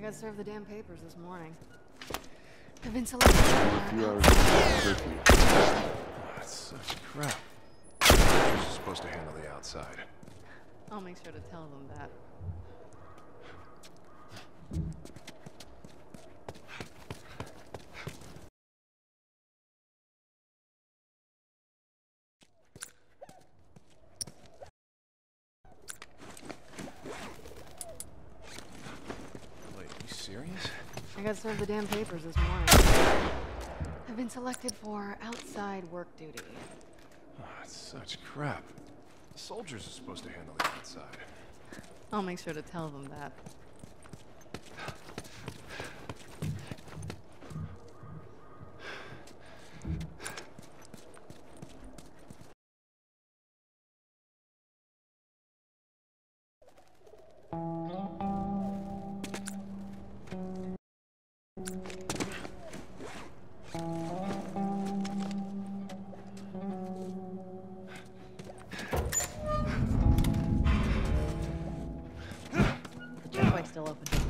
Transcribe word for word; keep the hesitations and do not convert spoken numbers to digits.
got served the damn papers this morning. I've been selected for... You are curfew. Oh, that's such crap. You're supposed to handle the outside. I'll make sure to tell them that. Wait, you serious? I got served the damn papers this morning. I've been selected for outside work duty. Oh, that's such crap. Soldiers are supposed to handle the outside. I'll make sure to tell them that. The driveway's still open.